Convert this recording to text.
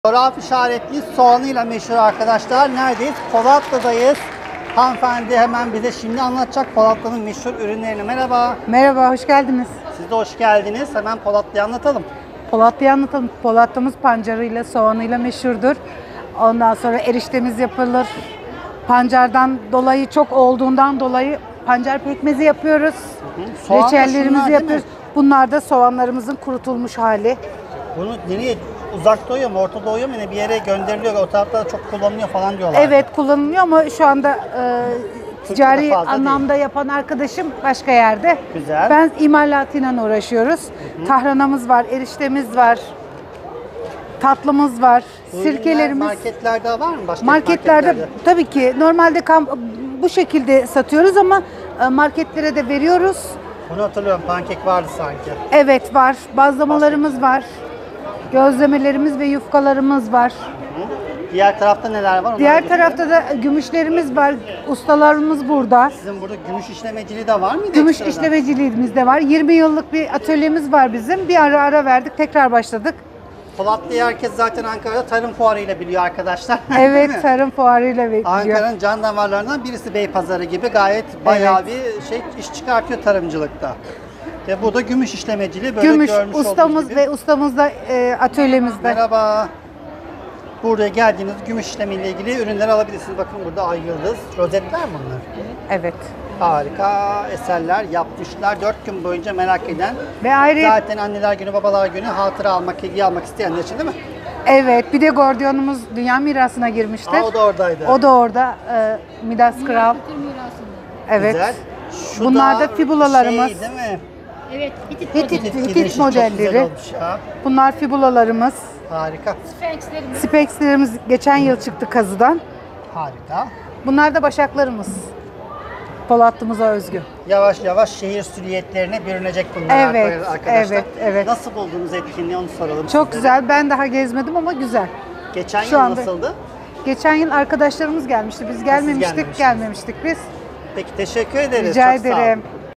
Fotoğraf işaretli soğanıyla meşhur arkadaşlar. Neredeyiz? Polatlı'dayız. Hanımefendi hemen bize şimdi anlatacak Polatlı'nın meşhur ürünlerini. Merhaba. Merhaba, hoş geldiniz. Siz de hoş geldiniz. Hemen Polatlı'yı anlatalım. Polatlı'yı anlatalım. Polatlı'mız pancarıyla, soğanıyla meşhurdur. Ondan sonra eriştemiz yapılır. Pancardan dolayı çok olduğundan dolayı pancar pekmezi yapıyoruz. Soğan da şunlar Reçellerimizi değil yapıyoruz. mi? Bunlar da soğanlarımızın kurutulmuş hali. Bunu nereye? Uzak doğuya mı? Orta doğuya mı? Bir yere gönderiliyor. O tarafta da çok kullanılıyor falan diyorlar. Evet, kullanılıyor ama şu anda ticari fazla anlamda yapan arkadaşım başka yerde. Güzel. Ben imalatıyla uğraşıyoruz. Tahranamız var, eriştemiz var. Tatlımız var, Bu ürünler sirkelerimiz. marketlerde var mı? Başka Marketlerde tabii ki normalde bu şekilde satıyoruz ama marketlere de veriyoruz. Bunu hatırlıyorum. Pankek vardı sanki. Evet var. Bazlamalarımız var. Gözlemelerimiz ve yufkalarımız var. Diğer tarafta neler var? Onları Diğer gösterelim. tarafta da gümüşlerimiz var. Ustalarımız burada. Sizin burada gümüş işlemeciliği de var mıydı? Gümüş ekstradan? işlemeciliğimiz de var. 20 yıllık bir atölyemiz var bizim. Bir ara verdik, tekrar başladık. Polatlı'yı herkes zaten Ankara'da tarım fuarıyla biliyor arkadaşlar. Değil Evet, mi? tarım fuarıyla bekliyor. Ankara'nın can damarlarından birisi Beypazarı gibi gayet bayağı bir iş çıkartıyor tarımcılıkta. Ve bu da gümüş işlemeciliği böyle Gümüş görmüş olduğunuz ustamız gibi. ve ustamız da atölyemizde. Merhaba. Buraya geldiğiniz gümüş işlemiyle ilgili ürünleri alabilirsiniz. Bakın burada ay yıldız, rozetler mi bunlar? Evet. Harika eserler yapmışlar. 4 gün boyunca merak eden. Ve ayrı Zaten anneler günü, babalar günü hatıra almak, hediye almak isteyenler için değil mi? evet, bir de Gordiyonumuz Dünya Mirası'na girmiştir. Aa, o da oradaydı. O da orada Midas Kral. Evet. Güzel. Şu Bunlar da fibulalarımız. Şey değil mi? Evet, Hitit Gidişi çok güzel modelleri. olmuş ya. Bunlar fibulalarımız. Harika. Sphinxlerimiz. Spexlerimiz geçen yıl çıktı kazıdan. Harika. Bunlar da başaklarımız. Polatlı'mıza özgü. Yavaş yavaş şehir süliyetlerine bürünecek bunlar Evet, arkadaşlar. evet. Nasıl buldunuz etkinliği onu soralım Çok size. güzel. Ben daha gezmedim ama güzel. Geçen Şu yıl anda- nasıldı? Geçen yıl arkadaşlarımız gelmişti. Biz gelmemiştik gelmemiştiniz. gelmemiştik biz. Peki teşekkür ederiz. Rica Çok sağ olun. ederim.